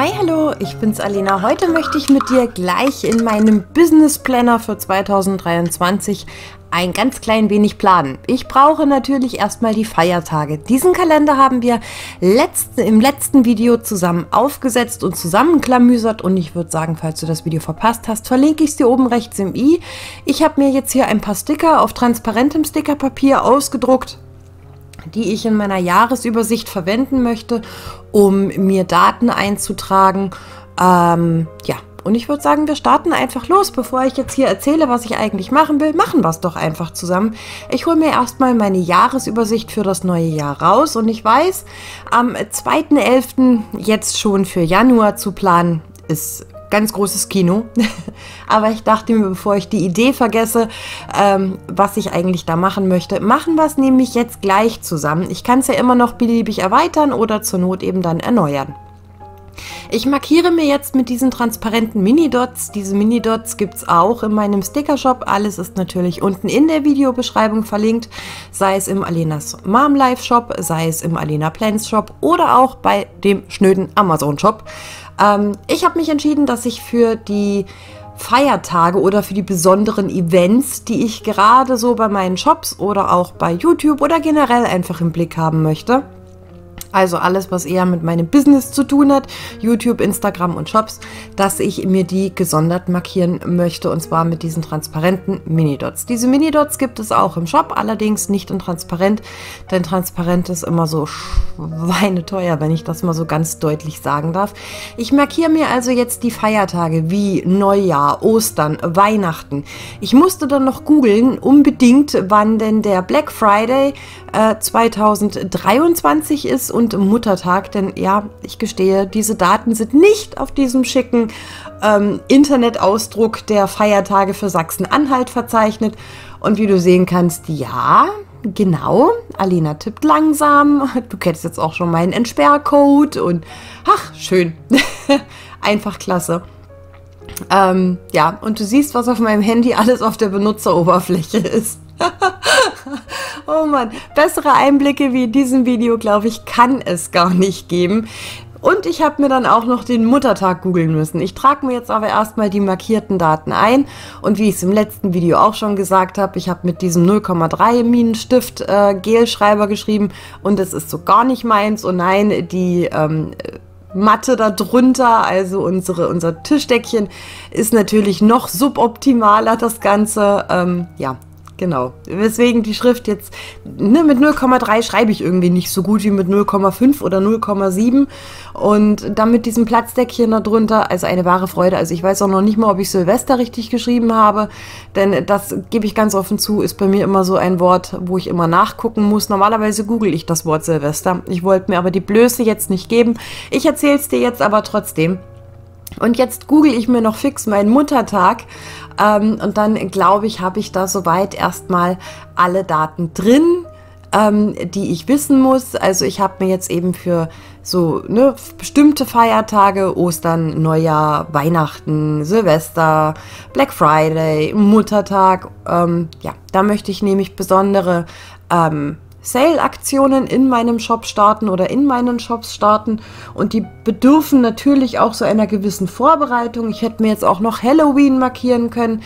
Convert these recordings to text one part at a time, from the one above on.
Hi, hallo, ich bin's Alena. Heute möchte ich mit dir gleich in meinem Business Planner für 2023 ein ganz klein wenig planen. Ich brauche natürlich erstmal die Feiertage. Diesen Kalender haben wir im letzten Video zusammen aufgesetzt und zusammenklamüsert und ich würde sagen, falls du das Video verpasst hast, verlinke ich es dir oben rechts im i. Ich habe mir jetzt hier ein paar Sticker auf transparentem Stickerpapier ausgedruckt, die ich in meiner Jahresübersicht verwenden möchte, um mir Daten einzutragen. Ja, und ich würde sagen, wir starten einfach los. Bevor ich jetzt hier erzähle, was ich eigentlich machen will, machen wir es doch einfach zusammen. Ich hole mir erstmal meine Jahresübersicht für das neue Jahr raus und ich weiß, am 2.11. jetzt schon für Januar zu planen, ist ganz großes Kino. Aber ich dachte mir, bevor ich die Idee vergesse, was ich eigentlich da machen möchte, machen wir es nämlich jetzt gleich zusammen. Ich kann es ja immer noch beliebig erweitern oder zur Not eben dann erneuern. Ich markiere mir jetzt mit diesen transparenten Mini-Dots. Diese Mini-Dots gibt es auch in meinem Sticker-Shop. Alles ist natürlich unten in der Videobeschreibung verlinkt, sei es im Alenas Mom Life Shop, sei es im Alena Plans Shop oder auch bei dem schnöden Amazon Shop. Ich habe mich entschieden, dass ich für die Feiertage oder für die besonderen Events, die ich gerade so bei meinen Shops oder auch bei YouTube oder generell einfach im Blick haben möchte, also alles, was eher mit meinem Business zu tun hat, YouTube, Instagram und Shops, dass ich mir die gesondert markieren möchte und zwar mit diesen transparenten Mini-Dots. Diese Mini-Dots gibt es auch im Shop, allerdings nicht in transparent, denn transparent ist immer so schweineteuer, wenn ich das mal so ganz deutlich sagen darf. Ich markiere mir also jetzt die Feiertage wie Neujahr, Ostern, Weihnachten. Ich musste dann noch googeln, unbedingt, wann denn der Black Friday 2023 ist und Muttertag, denn ja, ich gestehe, diese Daten sind nicht auf diesem schicken Internetausdruck der Feiertage für Sachsen-Anhalt verzeichnet. Und wie du sehen kannst, ja, genau, Alena tippt langsam. Du kennst jetzt auch schon meinen Entsperrcode und ach, schön. Einfach klasse. Ja, und du siehst, was auf meinem Handy alles auf der Benutzeroberfläche ist. Oh Mann, bessere Einblicke wie in diesem Video, glaube ich, kann es gar nicht geben. Und ich habe mir dann auch noch den Muttertag googeln müssen. Ich trage mir jetzt aber erstmal die markierten Daten ein. Und wie ich es im letzten Video auch schon gesagt habe, ich habe mit diesem 0,3 Minenstift Gelschreiber geschrieben. Und das ist so gar nicht meins. Und nein, die Matte darunter, also unser Tischdeckchen, ist natürlich noch suboptimaler, das Ganze. Ja. Genau, weswegen die Schrift jetzt, ne, mit 0,3 schreibe ich irgendwie nicht so gut wie mit 0,5 oder 0,7 und dann mit diesem Platzdeckchen darunter, also eine wahre Freude. Also ich weiß auch noch nicht mal, ob ich Silvester richtig geschrieben habe, denn das gebe ich ganz offen zu, ist bei mir immer so ein Wort, wo ich immer nachgucken muss. Normalerweise google ich das Wort Silvester. Ich wollte mir aber die Blöße jetzt nicht geben. Ich erzähle es dir jetzt aber trotzdem. Und jetzt google ich mir noch fix meinen Muttertag und dann glaube ich, habe ich da soweit erstmal alle Daten drin, die ich wissen muss. Also ich habe mir jetzt eben für so bestimmte Feiertage, Ostern, Neujahr, Weihnachten, Silvester, Black Friday, Muttertag, ja, da möchte ich nämlich besondere Sale-Aktionen in meinem Shop starten oder in meinen Shops starten und die bedürfen natürlich auch so einer gewissen Vorbereitung. Ich hätte mir jetzt auch noch Halloween markieren können.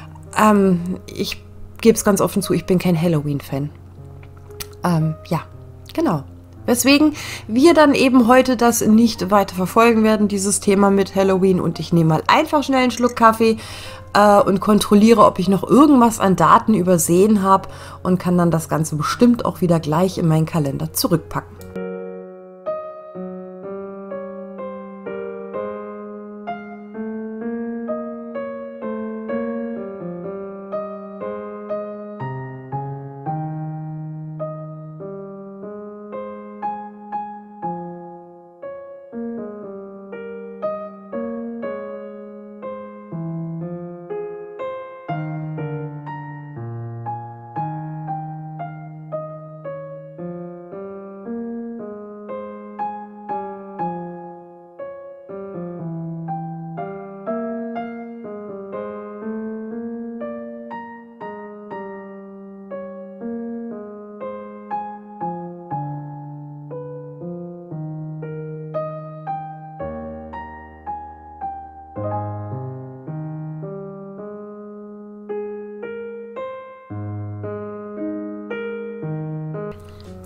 Ich gebe es ganz offen zu, ich bin kein Halloween-Fan. Ja, genau. Weswegen wir dann eben heute das nicht weiter verfolgen werden, dieses Thema mit Halloween. Und ich nehme mal einfach schnell einen Schluck Kaffee und kontrolliere, ob ich noch irgendwas an Daten übersehen habe und kann dann das Ganze bestimmt auch wieder gleich in meinen Kalender zurückpacken.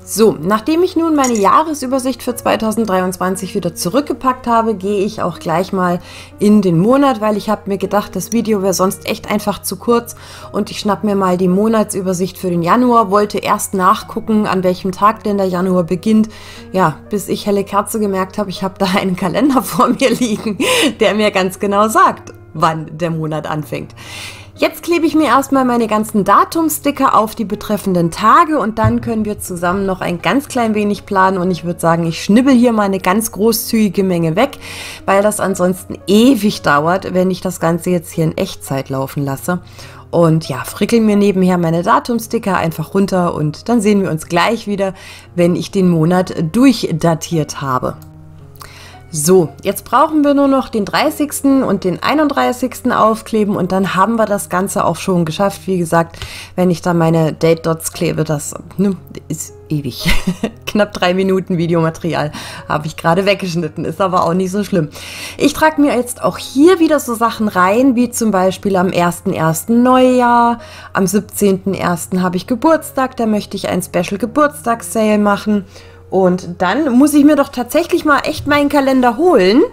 So, nachdem ich nun meine Jahresübersicht für 2023 wieder zurückgepackt habe, gehe ich auch gleich mal in den Monat, weil ich habe mir gedacht, das Video wäre sonst echt einfach zu kurz und ich schnapp mir mal die Monatsübersicht für den Januar, wollte erst nachgucken, an welchem Tag denn der Januar beginnt. Ja, bis ich helle Kerze gemerkt habe, ich habe da einen Kalender vor mir liegen, der mir ganz genau sagt, wann der Monat anfängt. Jetzt klebe ich mir erstmal meine ganzen Datumsticker auf die betreffenden Tage und dann können wir zusammen noch ein ganz klein wenig planen und ich würde sagen, ich schnibbel hier mal eine ganz großzügige Menge weg, weil das ansonsten ewig dauert, wenn ich das Ganze jetzt hier in Echtzeit laufen lasse. Und ja, frickel mir nebenher meine Datumsticker einfach runter und dann sehen wir uns gleich wieder, wenn ich den Monat durchdatiert habe. So, jetzt brauchen wir nur noch den 30. und den 31. aufkleben und dann haben wir das Ganze auch schon geschafft. Wie gesagt, wenn ich da meine Date Dots klebe, das ist ewig. Knapp 3 Minuten Videomaterial habe ich gerade weggeschnitten, ist aber auch nicht so schlimm. Ich trage mir jetzt auch hier wieder so Sachen rein, wie zum Beispiel am 1.1. Neujahr, am 17.1. habe ich Geburtstag, da möchte ich ein Special Geburtstagssale machen. Und dann muss ich mir doch tatsächlich mal echt meinen Kalender holen.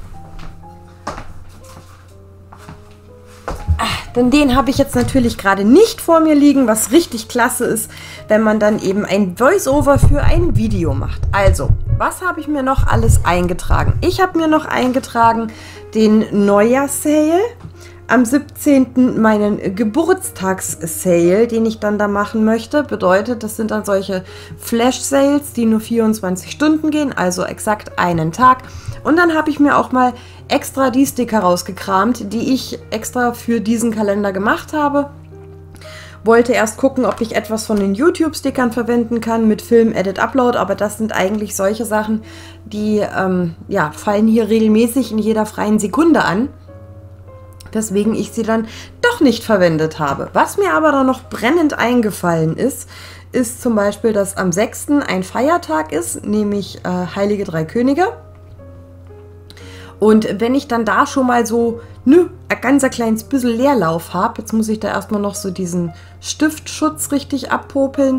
Denn den habe ich jetzt natürlich gerade nicht vor mir liegen, was richtig klasse ist, wenn man dann eben ein Voice-Over für ein Video macht. Also, was habe ich mir noch alles eingetragen? Ich habe mir noch eingetragen den Neujahrssale. Am 17. meinen Geburtstagssale, den ich dann da machen möchte. Bedeutet, das sind dann solche Flash-Sales, die nur 24 Stunden gehen, also exakt einen Tag. Und dann habe ich mir auch mal extra die Sticker rausgekramt, die ich extra für diesen Kalender gemacht habe. Wollte erst gucken, ob ich etwas von den YouTube-Stickern verwenden kann mit Film, Edit, Upload, aber das sind eigentlich solche Sachen, die ja, fallen hier regelmäßig in jeder freien Sekunde an. Weswegen ich sie dann doch nicht verwendet habe. Was mir aber dann noch brennend eingefallen ist, ist zum Beispiel, dass am 6. ein Feiertag ist, nämlich Heilige Drei Könige. Und wenn ich dann da schon mal so ein ganz kleines bisschen Leerlauf habe, jetzt muss ich da erstmal noch so diesen Stiftschutz richtig abpopeln,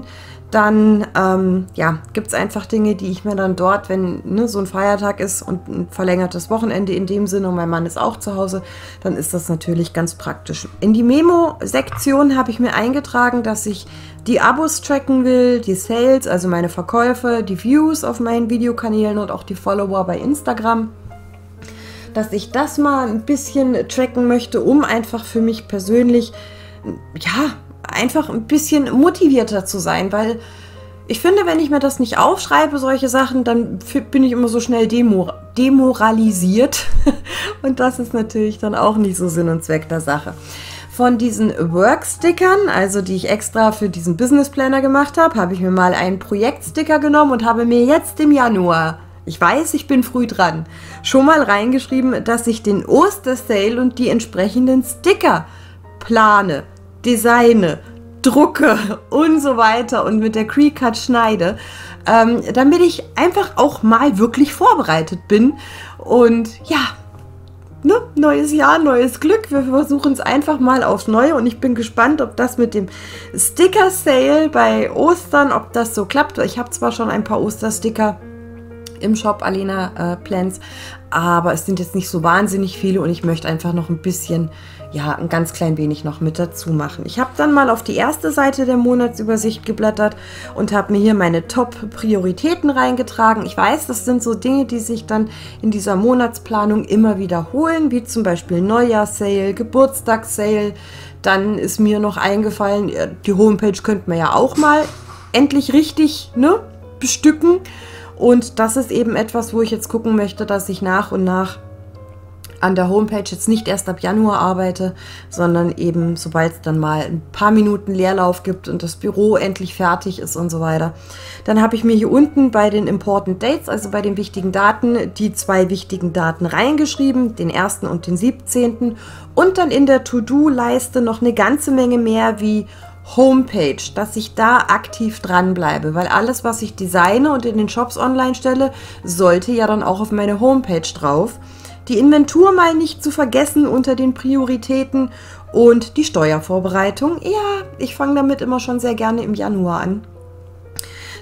dann ja, gibt es einfach Dinge, die ich mir dann dort, wenn so ein Feiertag ist und ein verlängertes Wochenende in dem Sinne und mein Mann ist auch zu Hause, dann ist das natürlich ganz praktisch. In die Memo-Sektion habe ich mir eingetragen, dass ich die Abos tracken will, die Sales, also meine Verkäufe, die Views auf meinen Videokanälen und auch die Follower bei Instagram. Dass ich das mal ein bisschen tracken möchte, um einfach für mich persönlich, ja, einfach ein bisschen motivierter zu sein, weil ich finde, wenn ich mir das nicht aufschreibe, solche Sachen, dann bin ich immer so schnell demoralisiert und das ist natürlich dann auch nicht so Sinn und Zweck der Sache. Von diesen Work-Stickern, also die ich extra für diesen Business Planner gemacht habe, habe ich mir mal einen Projektsticker genommen und habe mir jetzt im Januar, ich weiß, ich bin früh dran, schon mal reingeschrieben, dass ich den Ostersale und die entsprechenden Sticker plane, designe, drucke und so weiter und mit der Cricut schneide, damit ich einfach auch mal wirklich vorbereitet bin. Und ja, neues Jahr, neues Glück. Wir versuchen es einfach mal aufs Neue und ich bin gespannt, ob das mit dem Sticker-Sale bei Ostern, ob das so klappt. Ich habe zwar schon ein paar Ostersticker im Shop Alena Plans, aber es sind jetzt nicht so wahnsinnig viele und ich möchte einfach noch ein bisschen, ja, ein ganz klein wenig noch mit dazu machen. Ich habe dann mal auf die erste Seite der Monatsübersicht geblättert und habe mir hier meine Top-Prioritäten reingetragen. Ich weiß, das sind so Dinge, die sich dann in dieser Monatsplanung immer wiederholen, wie zum Beispiel Neujahrssale, Geburtstagssale. Dann ist mir noch eingefallen, die Homepage könnte man ja auch mal endlich richtig bestücken. Und das ist eben etwas, wo ich jetzt gucken möchte, dass ich nach und nach an der Homepage jetzt nicht erst ab Januar arbeite, sondern eben sobald es dann mal ein paar Minuten Leerlauf gibt und das Büro endlich fertig ist und so weiter. Dann habe ich mir hier unten bei den Important Dates, also bei den wichtigen Daten, die 2 wichtigen Daten reingeschrieben, den 1. und den 17. Und dann in der To-Do-Leiste noch eine ganze Menge mehr wie Homepage, dass ich da aktiv dranbleibe, weil alles, was ich designe und in den Shops online stelle, sollte ja dann auch auf meine Homepage drauf. Die Inventur mal nicht zu vergessen unter den Prioritäten und die Steuervorbereitung. Ja, ich fange damit immer schon sehr gerne im Januar an.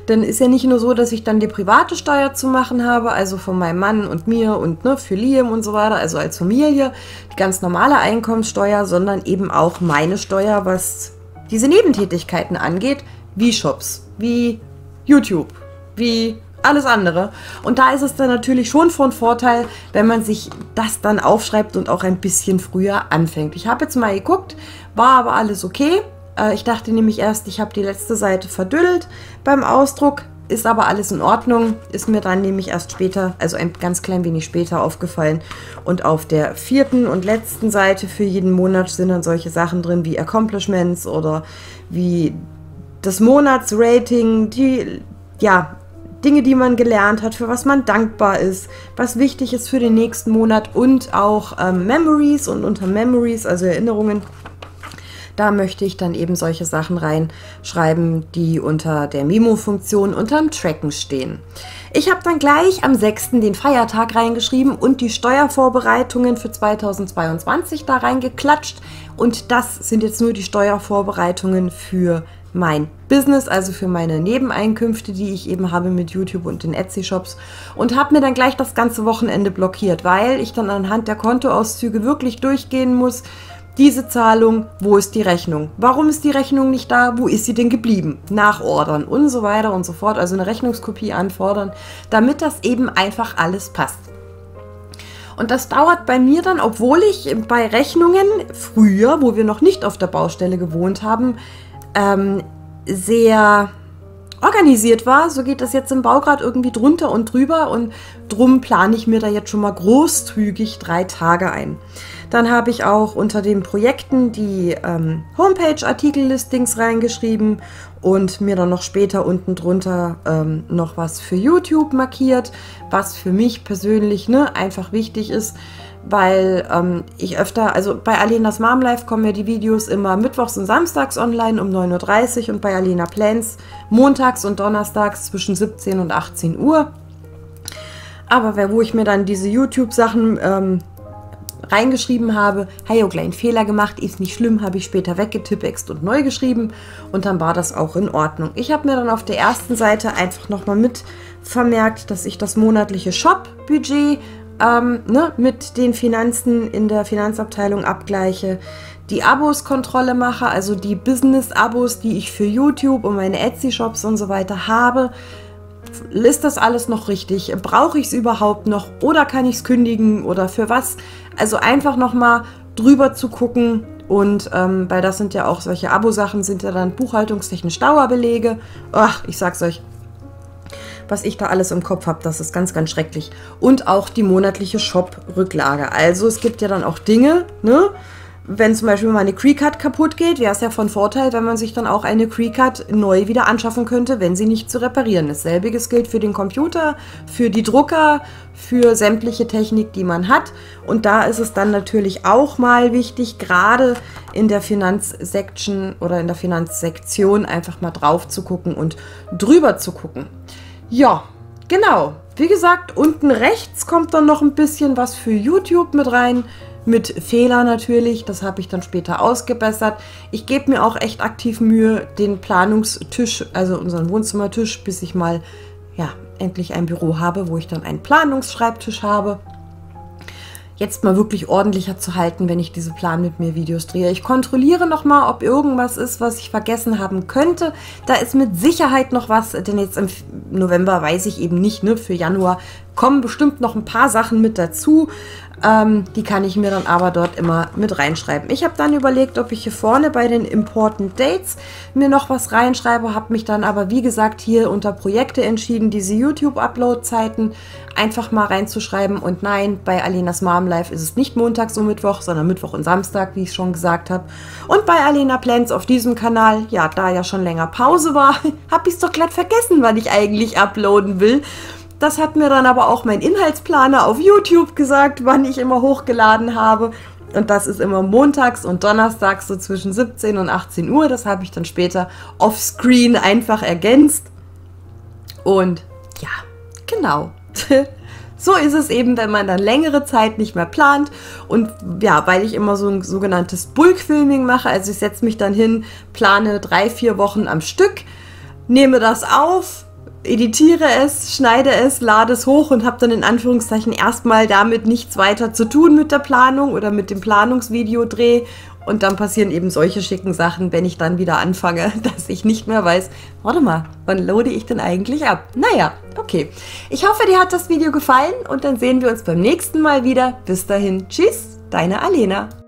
Denn ist ja nicht nur so, dass ich dann die private Steuer zu machen habe, also von meinem Mann und mir und ne, für Liam und so weiter, also als Familie, die ganz normale Einkommenssteuer, sondern eben auch meine Steuer, was diese Nebentätigkeiten angeht, wie Shops, wie YouTube, wie alles andere. Und da ist es dann natürlich schon von Vorteil, wenn man sich das dann aufschreibt und auch ein bisschen früher anfängt. Ich habe jetzt mal geguckt, war aber alles okay. Ich dachte nämlich erst, ich habe die letzte Seite verdüdelt beim Ausdruck, ist aber alles in Ordnung, ist mir dann nämlich erst später, also ein ganz klein wenig später aufgefallen. Und auf der 4. und letzten Seite für jeden Monat sind dann solche Sachen drin wie Accomplishments oder wie das Monatsrating, die, ja, Dinge, die man gelernt hat, für was man dankbar ist, was wichtig ist für den nächsten Monat und auch Memories und unter Memories, also Erinnerungen, da möchte ich dann eben solche Sachen reinschreiben, die unter der Memo-Funktion unterm Tracken stehen. Ich habe dann gleich am 6. den Feiertag reingeschrieben und die Steuervorbereitungen für 2022 da reingeklatscht. Und das sind jetzt nur die Steuervorbereitungen für mein Business, also für meine Nebeneinkünfte, die ich eben habe mit YouTube und den Etsy-Shops, und habe mir dann gleich das ganze Wochenende blockiert, weil ich dann anhand der Kontoauszüge wirklich durchgehen muss. Diese Zahlung, wo ist die Rechnung? Warum ist die Rechnung nicht da? Wo ist sie denn geblieben? Nachordern und so weiter und so fort, also eine Rechnungskopie anfordern, damit das eben einfach alles passt. Und das dauert bei mir dann, obwohl ich bei Rechnungen früher, wo wir noch nicht auf der Baustelle gewohnt haben, sehr organisiert war. So geht das jetzt im Baugrad irgendwie drunter und drüber und drum plane ich mir da jetzt schon mal großzügig 3 Tage ein. Dann habe ich auch unter den Projekten die Homepage-Artikellistings reingeschrieben und mir dann noch später unten drunter noch was für YouTube markiert, was für mich persönlich einfach wichtig ist, weil ich öfter, also bei Alenas Mom Life kommen ja die Videos immer mittwochs und samstags online um 9:30 Uhr und bei Alena Plans montags und donnerstags zwischen 17 und 18 Uhr. Aber wo ich mir dann diese YouTube-Sachen reingeschrieben habe, hey, oh, kleinen Fehler gemacht, ist nicht schlimm, habe ich später weggetippext und neu geschrieben und dann war das auch in Ordnung. Ich habe mir dann auf der ersten Seite einfach nochmal mit vermerkt, dass ich das monatliche Shop-Budget mit den Finanzen in der Finanzabteilung abgleiche, die Abos-Kontrolle mache, also die Business-Abos, die ich für YouTube und meine Etsy-Shops und so weiter habe. Ist das alles noch richtig? Brauche ich es überhaupt noch? Oder kann ich es kündigen? Oder für was? Also einfach nochmal drüber zu gucken. Und weil das sind ja auch solche Abo-Sachen, sind ja dann buchhaltungstechnisch Dauerbelege. Ach, ich sag's euch, was ich da alles im Kopf habe, das ist ganz, ganz schrecklich. Und auch die monatliche Shop-Rücklage. Also es gibt ja dann auch Dinge, wenn zum Beispiel mal eine Cricut kaputt geht, wäre es ja von Vorteil, wenn man sich dann auch eine Cricut neu wieder anschaffen könnte, wenn sie nicht zu reparieren ist. Selbiges gilt für den Computer, für die Drucker, für sämtliche Technik, die man hat. Und da ist es dann natürlich auch mal wichtig, gerade in der Finanzsection oder in der Finanzsektion einfach mal drauf zu gucken und drüber zu gucken. Ja, genau. Wie gesagt, unten rechts kommt dann noch ein bisschen was für YouTube mit rein. Mit Fehler natürlich, das habe ich dann später ausgebessert. Ich gebe mir auch echt aktiv Mühe, den Planungstisch, also unseren Wohnzimmertisch, bis ich mal endlich ein Büro habe, wo ich dann einen Planungsschreibtisch habe, jetzt mal wirklich ordentlicher zu halten, wenn ich diese Plan mit mir Videos drehe. Ich kontrolliere nochmal, ob irgendwas ist, was ich vergessen haben könnte. Da ist mit Sicherheit noch was, denn jetzt im November weiß ich eben nicht, für Januar kommen bestimmt noch ein paar Sachen mit dazu. Die kann ich mir dann aber dort immer mit reinschreiben. Ich habe dann überlegt, ob ich hier vorne bei den Important Dates mir noch was reinschreibe, habe mich dann aber, wie gesagt, hier unter Projekte entschieden, diese YouTube-Upload-Zeiten einfach mal reinzuschreiben. Und nein, bei Alenas Mom Life ist es nicht montags und Mittwoch, sondern Mittwoch und Samstag, wie ich schon gesagt habe. Und bei Alena Plans auf diesem Kanal, ja, da ja schon länger Pause war, habe ich es doch glatt vergessen, wann ich eigentlich uploaden will. Das hat mir dann aber auch mein Inhaltsplaner auf YouTube gesagt, wann ich immer hochgeladen habe. Und das ist immer montags und donnerstags so zwischen 17 und 18 Uhr. Das habe ich dann später offscreen einfach ergänzt. Und ja, genau. So ist es eben, wenn man dann längere Zeit nicht mehr plant. Und ja, weil ich immer so ein sogenanntes Bulk-Filming mache, also ich setze mich dann hin, plane 3-4 Wochen am Stück, nehme das auf, editiere es, schneide es, lade es hoch und habe dann in Anführungszeichen erstmal damit nichts weiter zu tun mit der Planung oder mit dem Planungsvideodreh. Und dann passieren eben solche schicken Sachen, wenn ich dann wieder anfange, dass ich nicht mehr weiß, warte mal, wann loade ich denn eigentlich ab? Naja, okay. Ich hoffe, dir hat das Video gefallen und dann sehen wir uns beim nächsten Mal wieder. Bis dahin, tschüss, deine Alena.